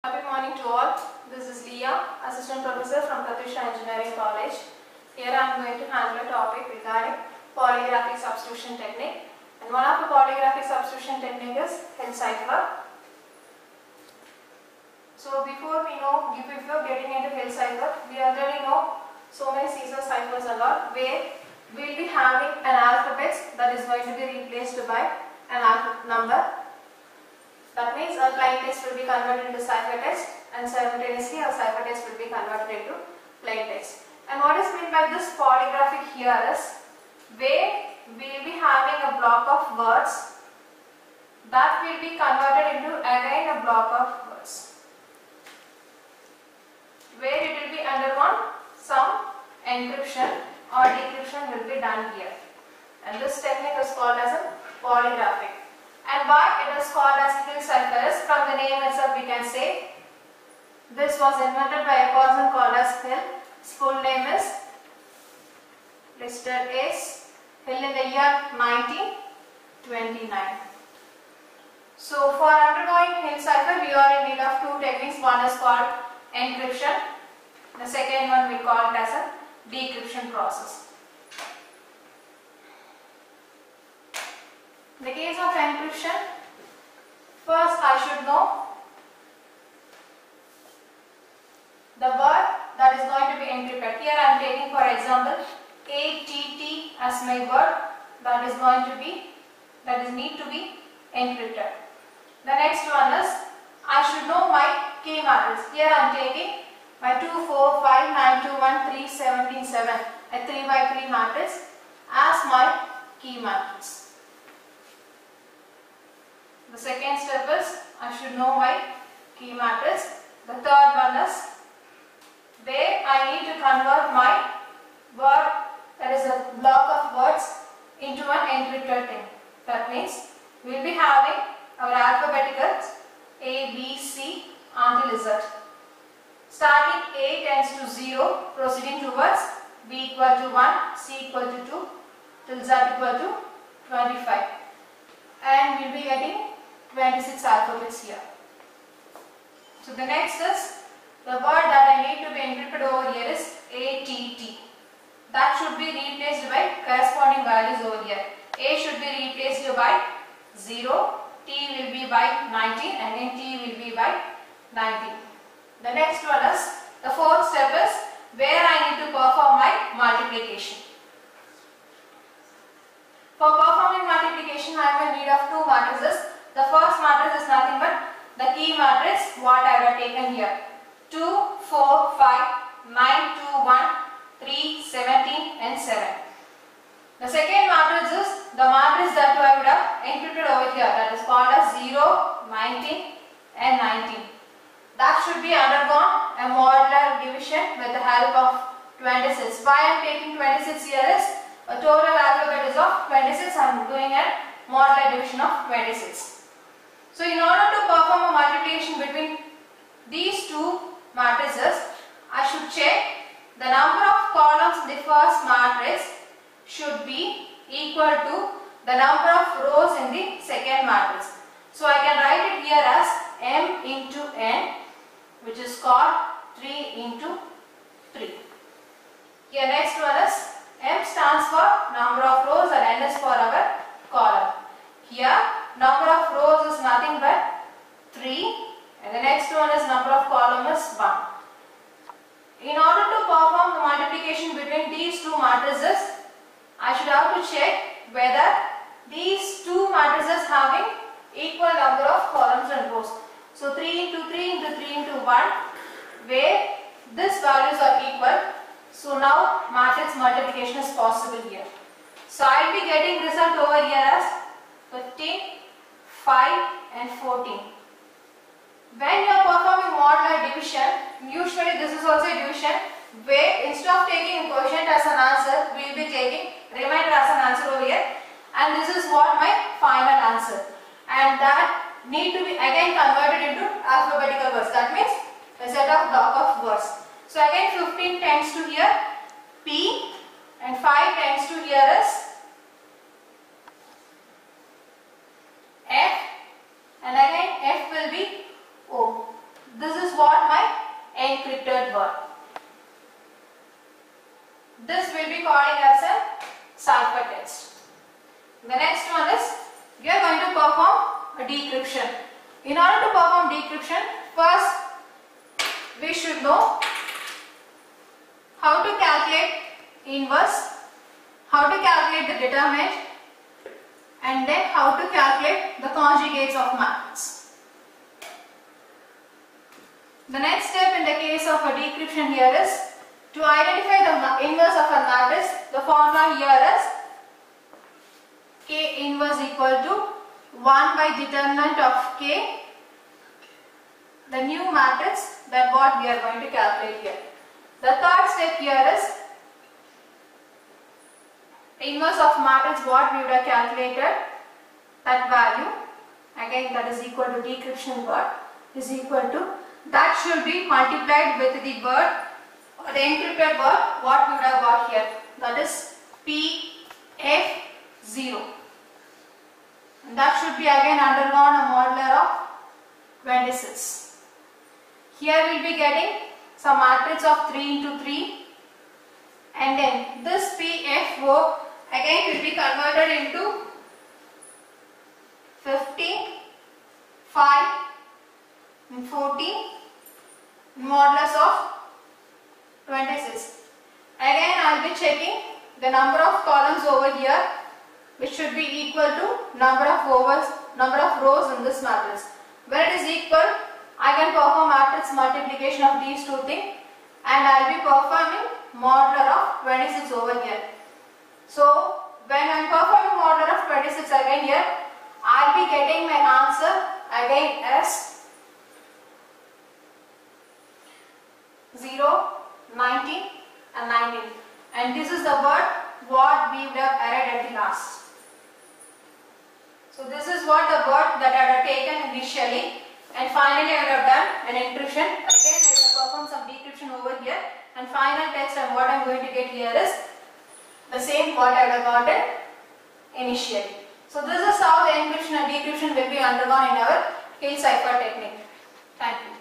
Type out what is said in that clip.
Happy morning to all. This is Leah, Assistant Professor from Pratyusha Engineering College. Here I am going to handle a topic regarding polygraphic substitution technique. And one of the polygraphic substitution technique is Hill cipher. So before getting into Hill cipher, we already know so many Caesar ciphers and all, where we will be having an alphabet that is going to be replaced by an alphabet number. That means our plain text will be converted into cipher text and simultaneously our cipher text will be converted into plain text. And what is meant by this polygraphic here is where we will be having a block of words that will be converted into again a block of words, where it will be undergone some encryption or decryption will be done here. And this technique is called as a polygraphic. And why it is called as Hill cipher is, from the name itself we can say this was invented by a person called as Hill. His full name is listed as Hill in the year 1929. So for undergoing Hill cipher we are in need of two techniques. One is called encryption. The second one we call it as a decryption process. In the case of encryption, first I should know the word that is going to be encrypted. Here I am taking for example ATT as my word that need to be encrypted. The next one is I should know my key matrix. Here I am taking my 2, 4, 5, 9, 2, 1, 3, 17, 7, a 3 by 3 matrix as my key matrix. The second step is I should know my key matrix. The third one is where I need to convert my word, that is a block of words, into an encrypted thing. That means we will be having our alphabeticals A, B, C until Z. Starting A tends to 0, proceeding towards B equal to 1, C equal to 2, till Z equal to 25. And we will be getting 26 alphabets here. So the next is the word that I need to be encrypted over here is ATT. That should be replaced by corresponding values over here. A should be replaced by 0, T will be by 19 and then T will be by 19. The next one is, the fourth step is where I need to perform my multiplication. For performing multiplication I am in need of two matrices. The first matrix is nothing but the key matrix what I have taken here. 2, 4, 5, 9, 2, 1, 3, 17 and 7. The second matrix is the matrix that I would have encrypted over here, that is called as 0, 19 and 19. That should be undergone a modular division with the help of 26. Why I am taking 26 here is a total alphabet is of 26. I am doing a modular division of 26. So in order to perform a multiplication between these two matrices, I should check the number of columns in the first matrix should be equal to the number of rows in the second matrix. So I can write it here as m into n, which is called 3 into 3. Here next one is m stands for number of rows and n is for our column. Here number of rows is nothing but 3 and the next one is number of column is 1. In order to perform the multiplication between these two matrices, I should have to check whether these two matrices having equal number of columns and rows. So 3 into 3 into 3 into 1, where these values are equal. So now matrix multiplication is possible here. So I will be getting result over here as 15, 5 and 14. When you are performing modular division, usually this is also a division where instead of taking quotient as an answer, we will be taking remainder as an answer over here, and this is what my final answer, and that need to be again converted into alphabetical words. That means a set of block of words. So again 15 tends to here P and 5 tends to here is F, and again F will be O. This is encrypted word. This will be calling as a ciphertext. The next one is we are going to perform a decryption. In order to perform decryption, first we should know how to calculate inverse, how to calculate the determinant, and then how to calculate the conjugates of matrix. The next step in the case of a decryption here is to identify the inverse of a matrix. The formula here is K inverse equal to 1 by determinant of K, the new matrix, that what we are going to calculate here. The third step here is inverse of matrix, what we would have calculated, that value, again that is equal to decryption word, is equal to, that should be multiplied with the word, the encrypted word, what we would have got here, that is PF0. And that should be again undergone a modular of 26. Here we will be getting some matrix of 3 into 3, and then this PF0 again will be converted into 50, 5 and 40 modulus of 26. Again I will be checking the number of columns over here, which should be equal to number of rows in this matrix. When it is equal, I can perform matrix multiplication of these two things, and I will be performing modular of 26 over here. So when I am performing modular of 26 again here, I will be getting my answer again as 0, 19 and 19, and this is the word what we would have added at the last. So this is what the word that I had taken initially, and finally I would have done an encryption. Again I would have performed some decryption over here, and final text and what I am going to get here is the same what I would have gotten initially. So this is how the encryption and decryption will be undergone in our K cipher technique. Thank you.